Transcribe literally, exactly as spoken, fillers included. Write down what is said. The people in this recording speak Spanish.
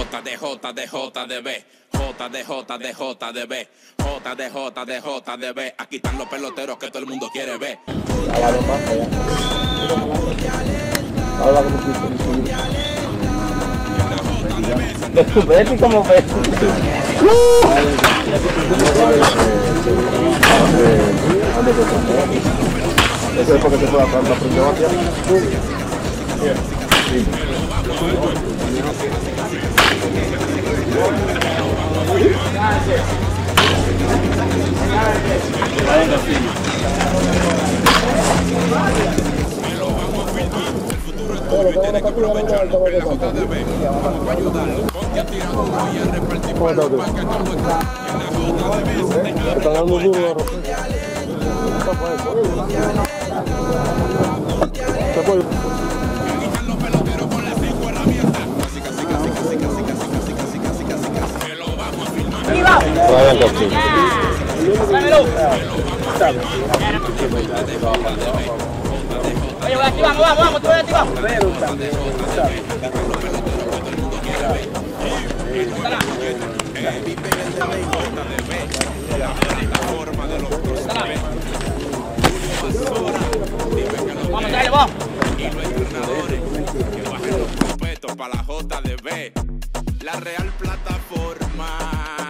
J D J D J D B, J D J D J D B, J D J D J D B. Aquí están los peloteros que todo el mundo quiere ver. Vete como ves. Eso es porque se puede hacer la primera batida. Tiene que aprovecharlo que la J D B vamos a ayudarlo. Ponte a tirar duro y a repartir para que no lo está. En la J D B se te queda. Está dando duro. Se puede. Aquí están los peloteros con las cinco herramientas. Casi, casi, casi, casi, casi, casi, casi, casi, casi, casi, casi. Que lo vamos a filmar. ¡Viva! ¡Dámelo! Oye, aquí vamos, vamos, vamos, tú ves aquí vamos. Pero también, vamos, dale, vamos. Y los entrenadores que bajen los respetos para la J D B, la Real Plataforma.